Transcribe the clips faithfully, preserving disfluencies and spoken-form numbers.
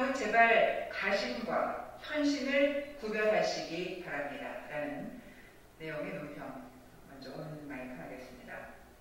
대통령은 제발 가심과 현신을 구별하시기 바랍니다. 라는 내용의 논평 먼저 온 마이크 하겠습니다.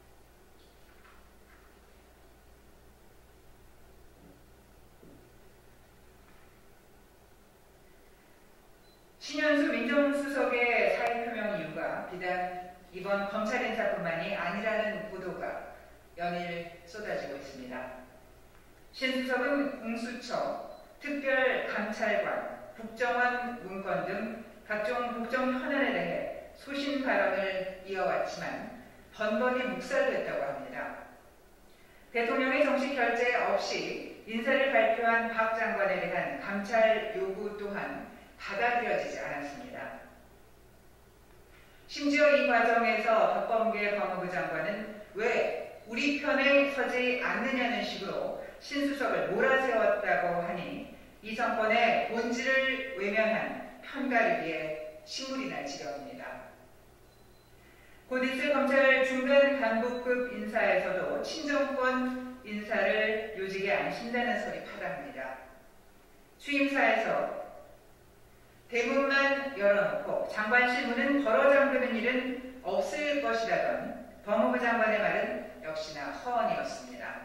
신현수 민정수석의 사의 표명 이유가 비단 이번 검찰 인사뿐만이 아니라는 보도가 연일 쏟아지고 있습니다. 신 수석은 공수처, 특별감찰관, 국정원 문건 등 각종 국정 현안에 대해 소신 발언을 이어왔지만 번번이 묵살됐다고 합니다. 대통령의 정식 결재 없이 인사를 발표한 박 장관에 대한 감찰 요구 또한 받아들여지지 않았습니다. 심지어 이 과정에서 박범계 법무부 장관은 왜 우리 편에 서지 않느냐는 식으로 신 수석을 몰아세웠다고 하니 이 정권의 본질을 외면한 편가르기에 신물이 날 지경입니다. 곧 있을 검찰 중간 간부급 인사에서도 친정권 인사를 요직에 안신다는 설이 파다합니다. 취임사에서 대문만 열어놓고 장관실 문은 걸어 잠그는 일은 없을 것이라던 법무부 장관의 말은 역시나 허언이었습니다.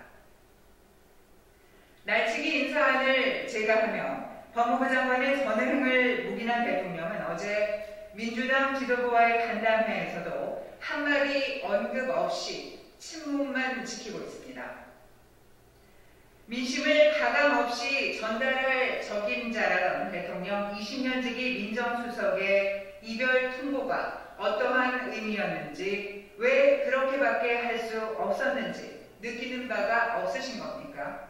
날치기 인사안을 제거하며 법무부 장관의 전횡을 묵인한 대통령은 어제 민주당 지도부와의 간담회에서도 한마디 언급 없이 침묵만 지키고 있습니다. 민심을 가감없이 전달할 적임자라던 대통령 이십 년지기 민정수석의 이별 통보가 어떠한 의미였는지, 왜 그렇게밖에 할 수 없었는지 느끼는 바가 없으신 겁니까?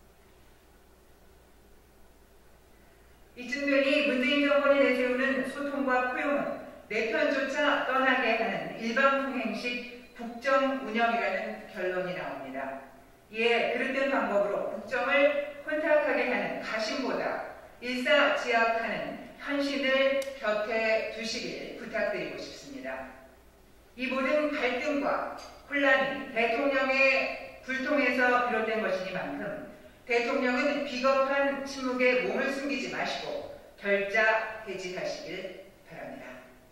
이쯤 되니 문재인 정권이 내세우는 소통과 포용은 내 편조차 떠나게 하는 일방통행식 국정 운영이라는 결론이 나옵니다. 이에 그릇된 방법으로 국정을 혼탁하게 하는 가심보다 일사지약하는 현신을 곁에 두시길 부탁드리고 싶습니다. 이 모든 갈등과 혼란이 대통령의 불통에서 비롯된 것이니만큼 대통령은 비겁한 침묵에 몸을 숨기지 마시고 결자 해지하시길 바랍니다.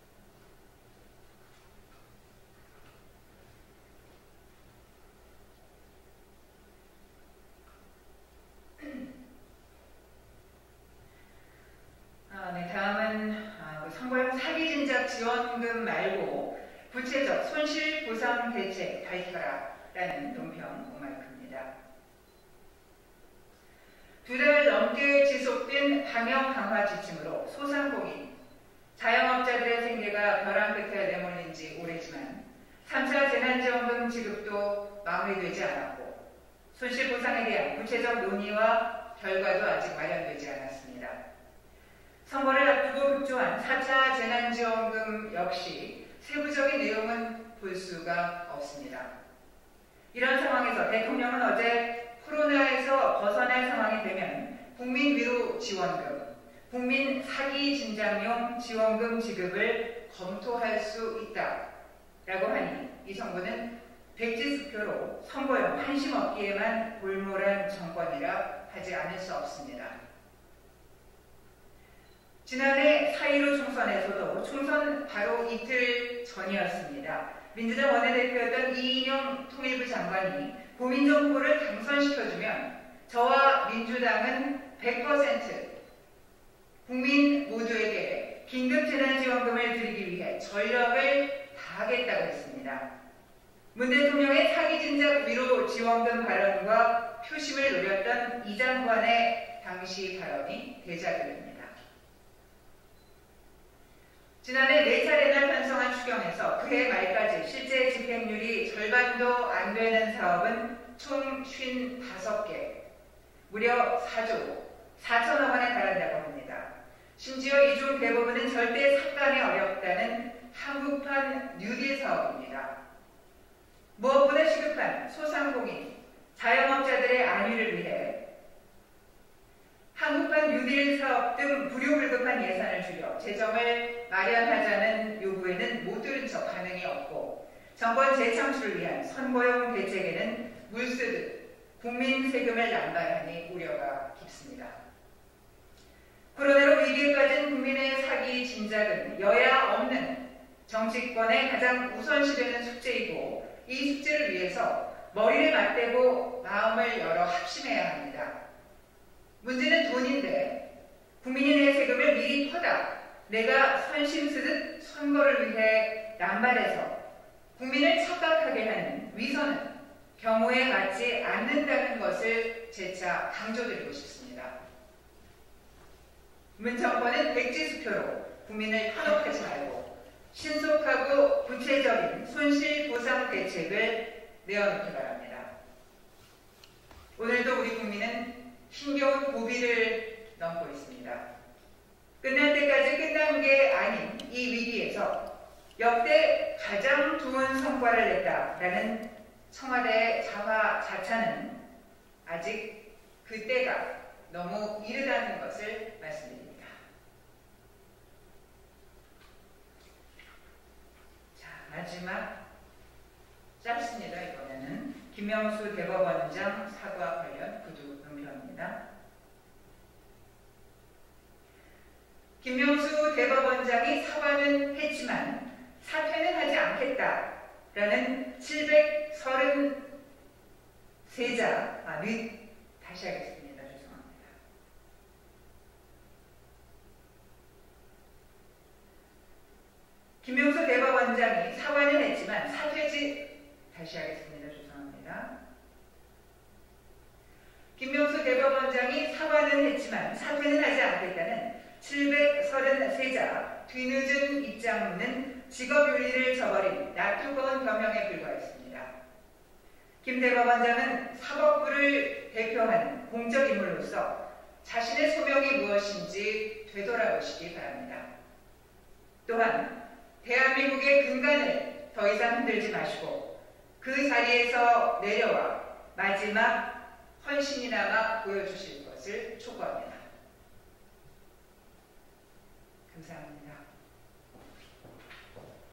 아, 네, 다음은 아, 그 선거용 사기 진작 지원금 말고 구체적 손실 보상 대책 밝혀라라는 논평 오마이크입니다. 두 달 넘게 지속된 방역 강화 지침으로 소상공인, 자영업자들의 생계가 벼랑 끝에 내몰린 지 오래지만 삼 차 재난지원금 지급도 마무리되지 않았고 손실보상에 대한 구체적 논의와 결과도 아직 마련되지 않았습니다. 선거를 앞두고 급조한 사 차 재난지원금 역시 세부적인 내용은 볼 수가 없습니다. 이런 상황에서 대통령은 어제 코로나에서 벗어날 상황이 되면 국민 위로 지원금, 국민 사기 진작용 지원금 지급을 검토할 수 있다라고 하니 이 정부는 백지수표로 선거용 한심 얻기에만 골몰한 정권이라 하지 않을 수 없습니다. 지난해 사 일오 총선에서도 총선 바로 이틀 전이었습니다. 민주당 원내대표였던 이인영 통일부 장관이 고민정 후보를 당선시켜주면 저와 민주당은 백 퍼센트 국민 모두에게 긴급재난지원금을 드리기 위해 전력을 다하겠다고 했습니다. 문 대통령의 사기진작 위로 지원금 발언과 표심을 노렸던 이 장관의 당시 발언이 대자뷰입니다. 지난해 네 차례나 편성한 추경에서 그해 말까지 실제 집행률이 절반도 안 되는 사업은 총 오십오 개, 무려 사조 사천억 원에 달한다고 합니다. 심지어 이 중 대부분은 절대 삭감이 어렵다는 한국판 뉴딜 사업입니다. 무엇보다 시급한 소상공인, 자영업자들의 안위를 위해 한국판 뉴딜 사업 등 불효불급한 예산을 줄여 재정을 마련하자는 요구에는 못 들은 척 반응이 없고 정권 재창출을 위한 선거용 대책에는 물쓰듯 국민 세금을 남발하니 우려가 깊습니다. 코로나로 위기에 빠진 국민의 사기 진작은 여야 없는 정치권의 가장 우선시되는 숙제이고 이 숙제를 위해서 머리를 맞대고 마음을 열어 합심해야 합니다. 문제는 돈인데 국민이 내 세금을 미리 퍼다 내가 선심쓰듯 선거를 위해 남발해서 국민을 착각하게 하는 위선은 경우에 맞지 않는다는 것을 재차 강조드리고 싶습니다. 문 정권은 백지수표로 국민을 현혹하지 말고 신속하고 구체적인 손실보상 대책을 내어놓기 바랍니다. 오늘도 우리 국민은 힘겨운 고비를 넘고 있습니다. 끝날 때까지 끝난 게 아닌 이 위기에서 역대 가장 좋은 성과를 냈다라는 청와대의 자화자찬은 아직 그때가 너무 이르다는 것을 말씀드립니다. 자, 마지막 짧습니다. 이번에는 김명수 대법원장 사과 관련 구두 논평입니다. 김명수 대법원장이 사과는 했지만 사퇴는 하지 않겠다라는 칠백삼십삼 자, 아, 네, 다시 하겠습니다. 죄송합니다. 김명수 대법원장이 사과는 했지만 사퇴지, 다시 하겠습니다. 죄송합니다. 김명수 대법원장이 사과는 했지만 사퇴는 하지 않겠다는 칠백삼십삼 자 뒤늦은 입장문은 직업윤리를 저버린 놔두건 변명에 불과했습니다. 김 대법원장은 사법부를 대표하는 공적인물로서 자신의 소명이 무엇인지 되돌아보시기 바랍니다. 또한 대한민국의 근간을 더 이상 흔들지 마시고 그 자리에서 내려와 마지막 헌신이나마 보여주실 것을 촉구합니다. 감사합니다.